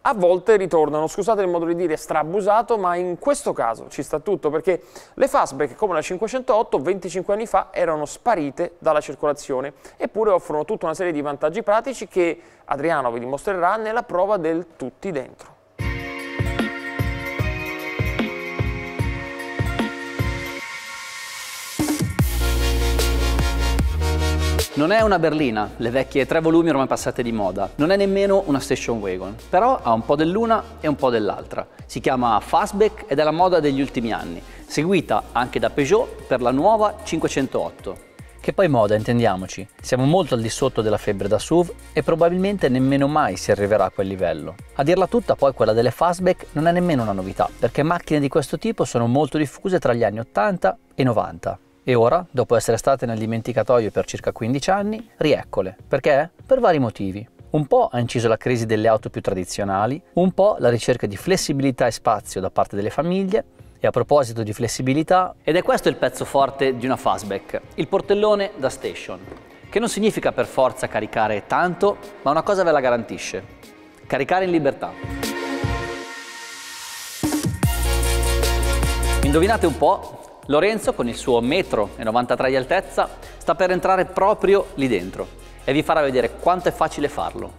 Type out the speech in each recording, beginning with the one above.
a volte ritornano, scusate il modo di dire strabusato, ma in questo caso ci sta tutto, perché le fastback come la 508 25 anni fa erano sparite dalla circolazione, eppure offrono tutta una serie di vantaggi pratici che Adriano vi dimostrerà nella prova del tutti dentro. Non è una berlina, le vecchie 3 volumi ormai passate di moda, non è nemmeno una station wagon, però ha un po' dell'una e un po' dell'altra. Si chiama fastback ed è la moda degli ultimi anni, seguita anche da Peugeot per la nuova 508. Che poi moda, intendiamoci, siamo molto al di sotto della febbre da SUV e probabilmente nemmeno mai si arriverà a quel livello. A dirla tutta poi quella delle fastback non è nemmeno una novità, perché macchine di questo tipo sono molto diffuse tra gli anni 80 e 90. E ora, dopo essere state nel dimenticatoio per circa 15 anni, rieccole. Perché? Per vari motivi. Un po' ha inciso la crisi delle auto più tradizionali, un po' la ricerca di flessibilità e spazio da parte delle famiglie, e a proposito di flessibilità, ed è questo il pezzo forte di una fastback, il portellone da station, che non significa per forza caricare tanto, ma una cosa ve la garantisce: caricare in libertà. Indovinate un po'? Lorenzo, con il suo 1,93 m di altezza, sta per entrare proprio lì dentro e vi farà vedere quanto è facile farlo.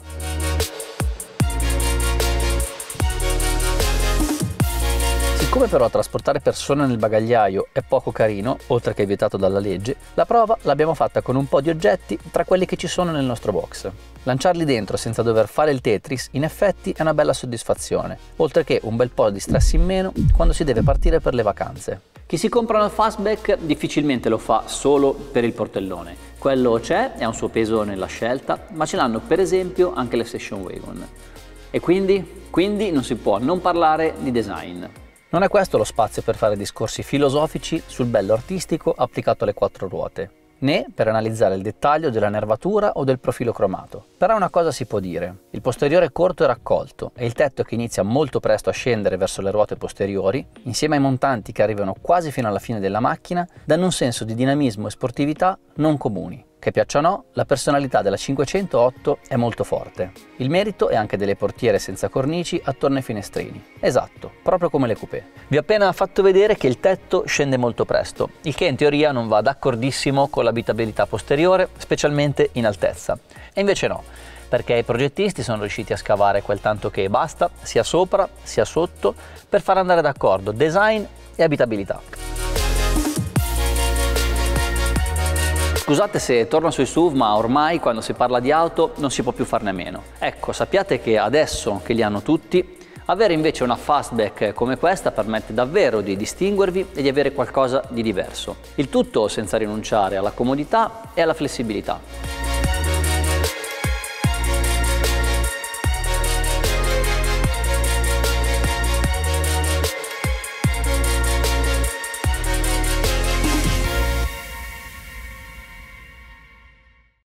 Siccome però trasportare persone nel bagagliaio è poco carino, oltre che vietato dalla legge, la prova l'abbiamo fatta con un po' di oggetti tra quelli che ci sono nel nostro box. Lanciarli dentro senza dover fare il Tetris in effetti è una bella soddisfazione, oltre che un bel po' di stress in meno quando si deve partire per le vacanze. Chi si compra una fastback difficilmente lo fa solo per il portellone. Quello c'è e ha un suo peso nella scelta, ma ce l'hanno per esempio anche le station wagon. E quindi non si può non parlare di design. Non è questo lo spazio per fare discorsi filosofici sul bello artistico applicato alle 4 ruote, né per analizzare il dettaglio della nervatura o del profilo cromato. Però una cosa si può dire: il posteriore è corto e raccolto e il tetto che inizia molto presto a scendere verso le ruote posteriori, insieme ai montanti che arrivano quasi fino alla fine della macchina, danno un senso di dinamismo e sportività non comuni. Che piaccia o no, la personalità della 508 è molto forte. Il merito è anche delle portiere senza cornici attorno ai finestrini. Esatto, proprio come le coupé. Vi ho appena fatto vedere che il tetto scende molto presto, il che in teoria non va d'accordissimo con l'abitabilità posteriore, specialmente in altezza. E invece no, perché i progettisti sono riusciti a scavare quel tanto che basta, sia sopra sia sotto, per far andare d'accordo design e abitabilità. Scusate se torno sui SUV, ma ormai quando si parla di auto non si può più farne a meno. Ecco, sappiate che adesso che li hanno tutti, avere invece una fastback come questa permette davvero di distinguervi e di avere qualcosa di diverso. Il tutto senza rinunciare alla comodità e alla flessibilità.